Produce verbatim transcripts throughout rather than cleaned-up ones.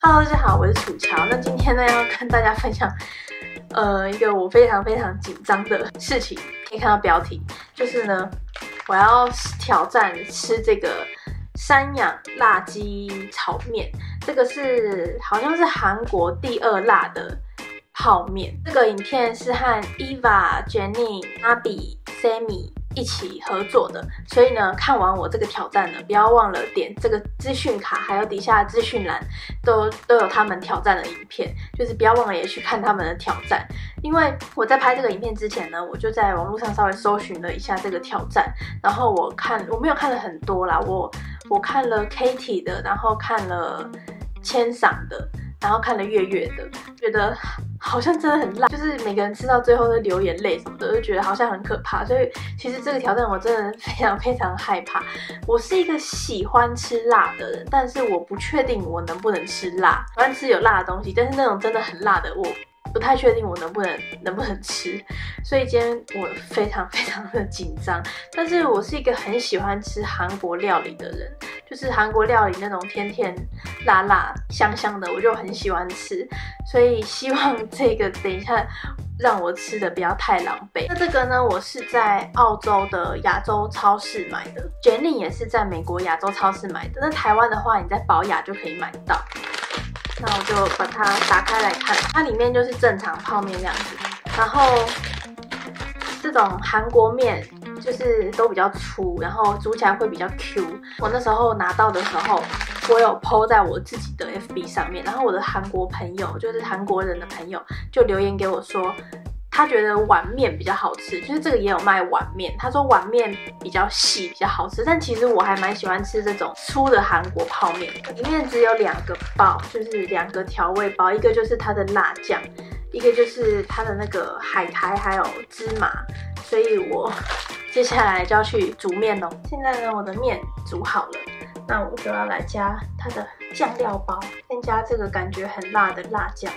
Hello，大家好，我是楚乔。那今天呢，要跟大家分享，呃，一个我非常非常紧张的事情。可以看到标题，就是呢，我要挑战吃这个山羊辣鸡炒面。这个是好像是韩国第二辣的泡面。这个影片是和 Eva、Jenny、Abby、Sammy 一起合作的，所以呢，看完我这个挑战呢，不要忘了点这个资讯卡，还有底下的资讯栏都都有他们挑战的影片，就是不要忘了也去看他们的挑战。因为我在拍这个影片之前呢，我就在网络上稍微搜寻了一下这个挑战，然后我看我没有看了很多啦，我我看了 Katie 的，然后看了千赏的，然后看了月月的，觉得好像真的很辣，就是每个人吃到最后都流眼泪什么的，就觉得好像很可怕。所以其实这个挑战我真的非常非常害怕。我是一个喜欢吃辣的人，但是我不确定我能不能吃辣。喜欢吃有辣的东西，但是那种真的很辣的，我不太确定我能不能能不能吃。所以今天我非常非常的紧张。但是我是一个很喜欢吃韩国料理的人，就是韩国料理那种甜甜辣辣香香的，我就很喜欢吃。所以希望这个等一下让我吃的不要太狼狈。那这个呢，我是在澳洲的亚洲超市买的 ，Jenny 也是在美国亚洲超市买的。那台湾的话，你在宝雅就可以买到。那我就把它打开来看，它里面就是正常泡面那样子，然后这种韩国面就是都比较粗，然后煮起来会比较 Q。我那时候拿到的时候，我有 po 在我自己的 F B 上面，然后我的韩国朋友，就是韩国人的朋友，就留言给我说，他觉得碗面比较好吃，就是这个也有卖碗面，他说碗面比较细比较好吃，但其实我还蛮喜欢吃这种粗的韩国泡面，里面只有两个包，就是两个调味包，一个就是它的辣酱，一个就是它的那个海苔还有芝麻，所以我接下来就要去煮面咯。现在呢，我的面煮好了，那我就要来加它的酱料包，先加这个感觉很辣的辣酱。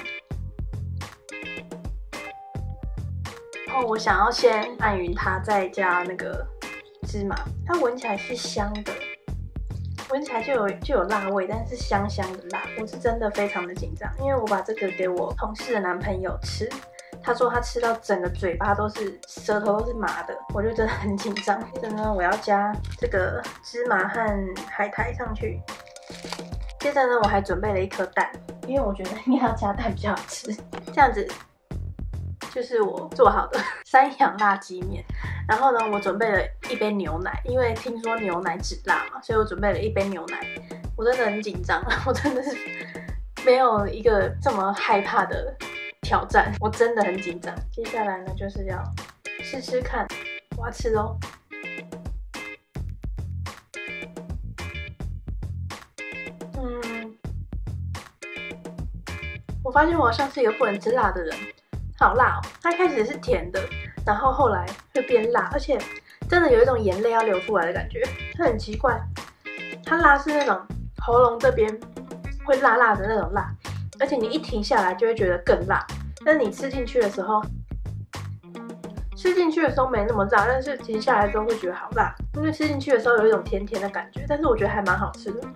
然后我想要先拌匀它，再加那个芝麻，它闻起来是香的，闻起来就有就有辣味，但是香香的辣。我是真的非常的紧张，因为我把这个给我同事的男朋友吃，他说他吃到整个嘴巴都是舌头都是麻的，我就真的很紧张。接着呢，我要加这个芝麻和海苔上去。接着呢，我还准备了一颗蛋，因为我觉得应该要加蛋比较好吃。这样子就是我做好的山羊辣鸡面。然后呢，我准备了一杯牛奶，因为听说牛奶止辣嘛，所以我准备了一杯牛奶。我真的很紧张，我真的是没有一个这么害怕的挑战，我真的很紧张。接下来呢，就是要试吃看，我要吃咯。嗯，我发现我好像是一个不能吃辣的人。好辣哦！它一开始是甜的，然后后来会变辣，而且真的有一种眼泪要流出来的感觉，它很奇怪。它辣是那种喉咙这边会辣辣的那种辣，而且你一停下来就会觉得更辣。但是你吃进去的时候，吃进去的时候没那么辣，但是停下来之后会觉得好辣，因为吃进去的时候有一种甜甜的感觉，但是我觉得还蛮好吃的。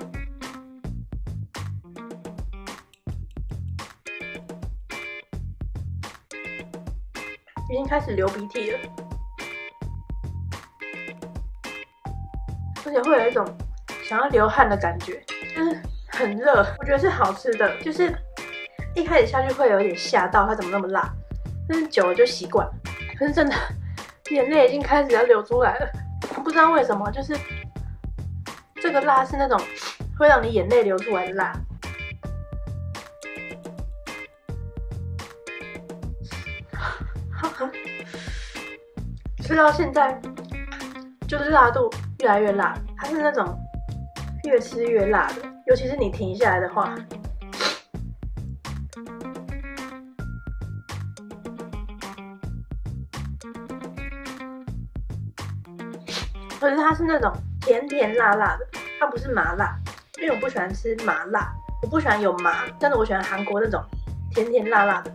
已经开始流鼻涕了，而且会有一种想要流汗的感觉，就是很热。我觉得是好吃的，就是一开始下去会有一点吓到，它怎么那么辣，但是久了就习惯了。可是真的眼泪已经开始要流出来了，不知道为什么，就是这个辣是那种会让你眼泪流出来的辣。吃到现在，就是辣度越来越辣，它是那种越吃越辣的，尤其是你停下来的话。可是它是那种甜甜辣辣的，它不是麻辣，因为我不喜欢吃麻辣，我不喜欢有麻，但是我喜欢韩国那种甜甜辣辣的。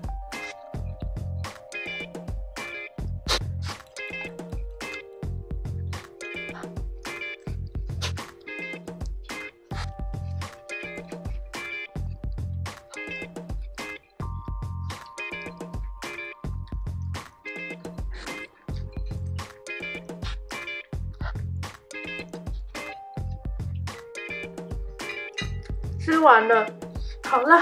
吃完了，好辣，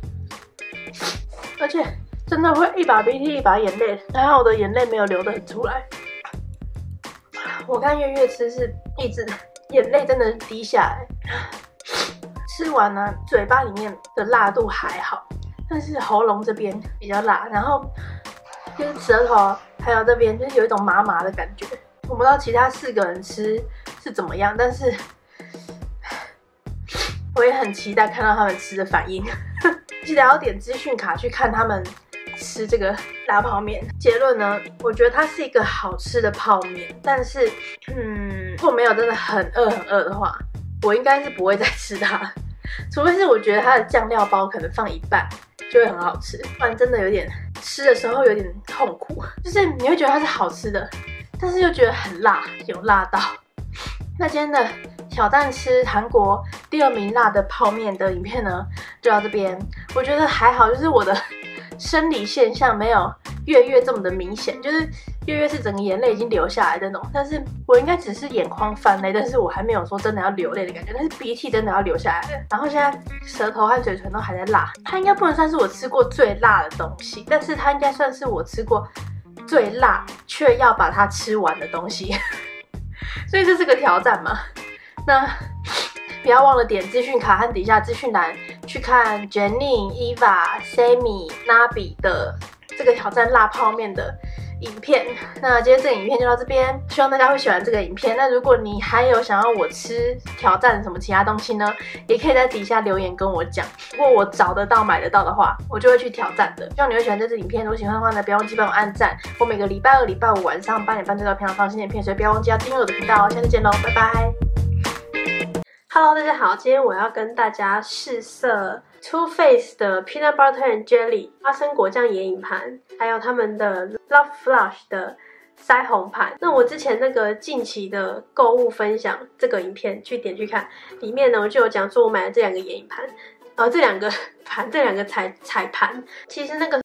而且真的会一把鼻涕一把眼泪，还好我的眼泪没有流得很出来。我看月月吃是一直眼泪真的滴下来。吃完呢、啊，嘴巴里面的辣度还好，但是喉咙这边比较辣，然后就是舌头还有这边就是有一种麻麻的感觉。我不知道其他四个人吃是怎么样，但是我也很期待看到他们吃的反应。记得要点资讯卡去看他们吃这个辣泡面。结论呢，我觉得它是一个好吃的泡面，但是嗯，如果没有真的很饿很饿的话，我应该是不会再吃它，除非是我觉得它的酱料包可能放一半就会很好吃，不然真的有点吃的时候有点痛苦，就是你会觉得它是好吃的，但是又觉得很辣，有辣到。那今天的挑战吃韩国第二名辣的泡面的影片呢，就到这边。我觉得还好，就是我的生理现象没有月月这么的明显，就是月月是整个眼泪已经流下来的那种，但是我应该只是眼眶泛泪，但是我还没有说真的要流泪的感觉，但是鼻涕真的要流下来了。然后现在舌头和嘴唇都还在辣，它应该不能算是我吃过最辣的东西，但是它应该算是我吃过最辣却要把它吃完的东西。所以这是个挑战嘛。那不要忘了点资讯卡和底下资讯栏去看 Jenny、Eva、Sammy、Nabi 的这个挑战辣泡面的影片。那今天这个影片就到这边，希望大家会喜欢这个影片。那如果你还有想要我吃挑战什么其他东西呢，也可以在底下留言跟我讲。如果我找得到买得到的话，我就会去挑战的。希望你会喜欢这支影片，如果喜欢的话呢，不要忘记帮我按赞。我每个礼拜二、礼拜五晚上八点半这条频道放新的片，所以不要忘记要订阅我的频道哦。下次见喽，拜拜。Hello， 大家好，今天我要跟大家试色 Too Faced 的 Peanut Butter and Jelly 花生果酱眼影盘，还有他们的 Love Flush 的腮红盘。那我之前那个近期的购物分享这个影片，去点去看，里面呢我就有讲说我买了这两个眼影盘，呃，这两个盘，这两个彩彩盘，其实那个